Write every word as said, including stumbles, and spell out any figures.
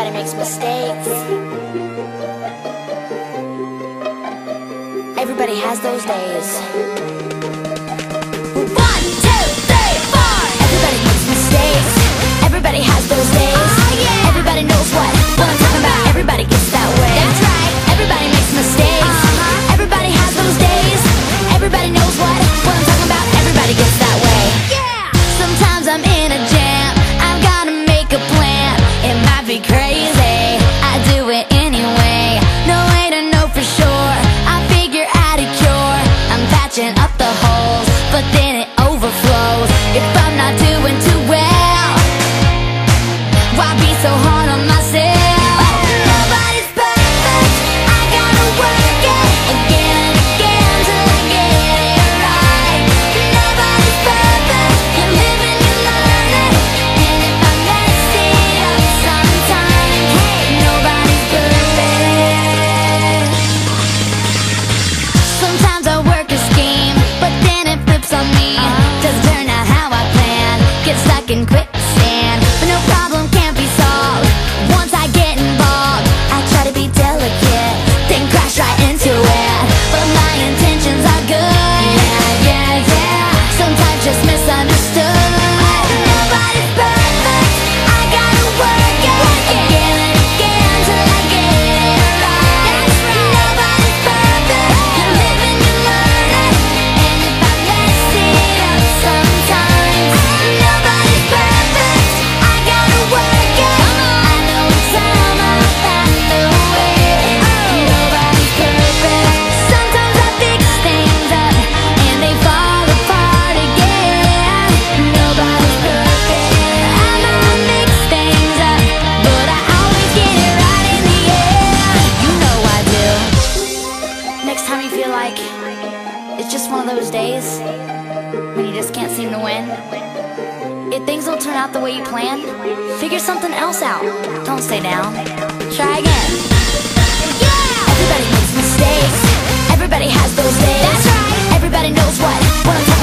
Everybody makes mistakes. Everybody has those days. One, two, three, four. Everybody makes mistakes. Everybody has those days. Oh, yeah. Everybody knows what, what I'm talking about. Everybody gets that way. That's right. Everybody makes mistakes. Uh-huh. Everybody has those days. Everybody knows what, what I'm talking about. Everybody gets that way. Yeah. Sometimes I'm in a jam. I've gotta make a plan. It might be crazy, I do it anyway. No way to know for sure, I figure out a cure. I'm patching up the holes, but then it overflows. If I'm not doing too well, why be so hard on myself? Nobody's perfect, I gotta work it again and again till I get it right. Nobody's perfect, you're living, you're learning. And if I mess it up sometime, hey, nobody's perfect. Sometimes I work a scheme, but then it flips on me. Doesn't turn out how I planned, get stuck in quicksand. But no problem can't be solved once I get involved. I try to be delicate, then crash right into it. But my intentions are good, yeah, yeah, yeah. Sometimes just misunderstood. Nobody's perfect, I gotta work it again and again till I get it right. Nobody's perfect, you're living, you're learning. And if I mess it up sometimes, nobody's perfect, I gotta work it. I know it's time I found the way. Nobody's perfect. Sometimes I fix things up and they fall apart again. Nobody's perfect. I know I mix things up, but I always get it right in the end. You know I do. Next time you feel like it's just one of those days when you just can't seem to win, if things don't turn out the way you planned, figure something else out. Don't stay down. Try again. Yeah! Everybody makes mistakes. Everybody has those days. That's right. Everybody knows what, what I'm talking